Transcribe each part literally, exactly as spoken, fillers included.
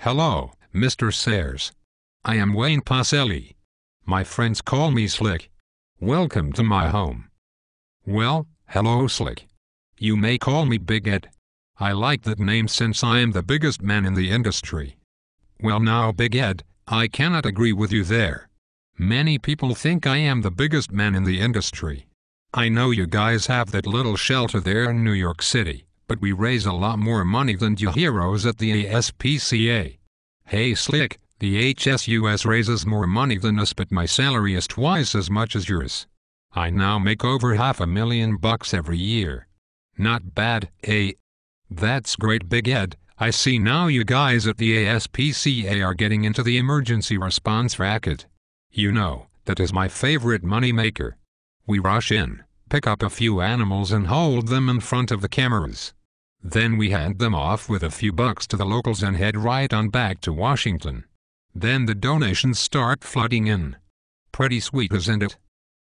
Hello, Mister Sayres. I am Wayne Pacelle. My friends call me Slick. Welcome to my home. Well, hello Slick. You may call me Big Ed. I like that name since I am the biggest man in the industry. Well now Big Ed, I cannot agree with you there. Many people think I am the biggest man in the industry. I know you guys have that little shelter there in New York City, but we raise a lot more money than you heroes at the A S P C A. Hey Slick, the H S U S raises more money than us, but my salary is twice as much as yours. I now make over half a million bucks every year. Not bad, eh? That's great Big Ed. I see now you guys at the A S P C A are getting into the emergency response racket. You know, that is my favorite money maker. We rush in, pick up a few animals and hold them in front of the cameras. Then we hand them off with a few bucks to the locals and head right on back to Washington. Then the donations start flooding in. Pretty sweet, isn't it?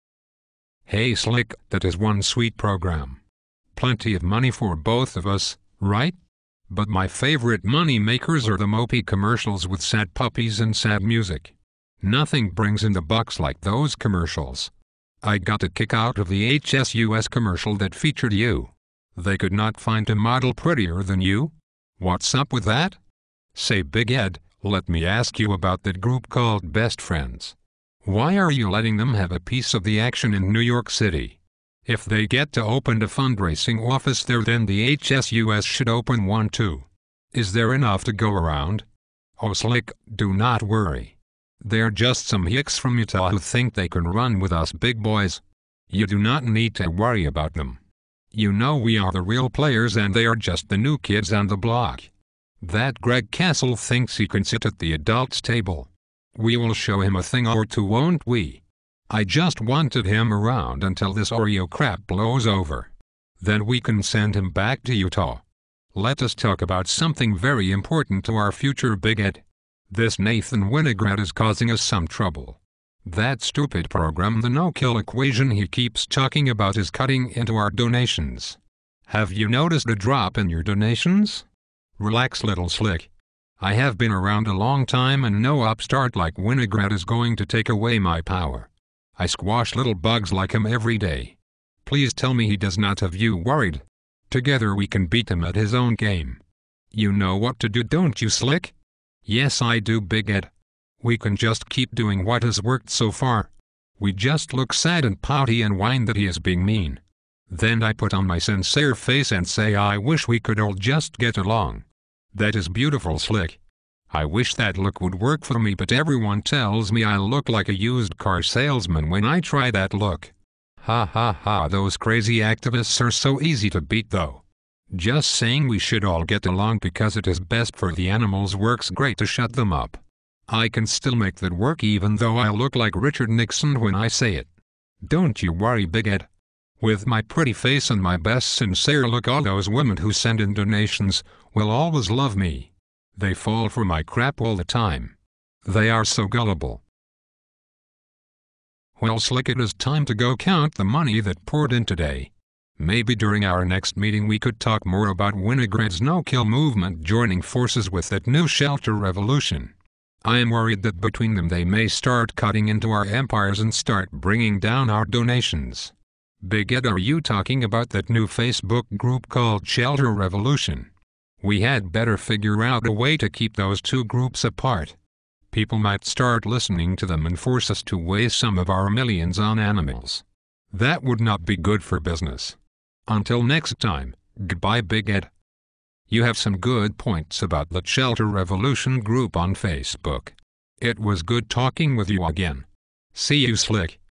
Hey Slick, that is one sweet program. Plenty of money for both of us, right? But my favorite money makers are the mopey commercials with sad puppies and sad music. Nothing brings in the bucks like those commercials. I got a kick out of the H S U S commercial that featured you. They could not find a model prettier than you. What's up with that? Say Big Ed, let me ask you about that group called Best Friends. Why are you letting them have a piece of the action in New York City? If they get to open a fundraising office there, then the H S U S should open one too. Is there enough to go around? Oh Slick, do not worry. They're just some hicks from Utah who think they can run with us big boys. You do not need to worry about them. You know we are the real players and they are just the new kids on the block. That Greg Castle thinks he can sit at the adults' table. We will show him a thing or two, won't we? I just wanted him around until this Oreo crap blows over. Then we can send him back to Utah. Let us talk about something very important to our future Big Ed. This Nathan Winograd is causing us some trouble. That stupid program, the no-kill equation he keeps talking about, is cutting into our donations. Have you noticed a drop in your donations? Relax little Slick. I have been around a long time and no upstart like Winograd is going to take away my power. I squash little bugs like him every day. Please tell me he does not have you worried. Together we can beat him at his own game. You know what to do, don't you Slick? Yes I do Big Ed. We can just keep doing what has worked so far. We just look sad and pouty and whine that he is being mean. Then I put on my sincere face and say I wish we could all just get along. That is beautiful Slick. I wish that look would work for me, but everyone tells me I look like a used car salesman when I try that look. Ha ha ha, those crazy activists are so easy to beat though. Just saying we should all get along because it is best for the animals works great to shut them up. I can still make that work even though I look like Richard Nixon when I say it. Don't you worry Big Ed. With my pretty face and my best sincere look, all those women who send in donations will always love me. They fall for my crap all the time. They are so gullible. Well Slick, it is time to go count the money that poured in today. Maybe during our next meeting we could talk more about Winograd's no-kill movement joining forces with that new shelter revolution. I am worried that between them they may start cutting into our empires and start bringing down our donations. Big Ed, are you talking about that new Facebook group called Shelter Revolution? We had better figure out a way to keep those two groups apart. People might start listening to them and force us to waste some of our millions on animals. That would not be good for business. Until next time, goodbye Big Ed. You have some good points about the Shelter Revolution group on Facebook. It was good talking with you again. See you Slick.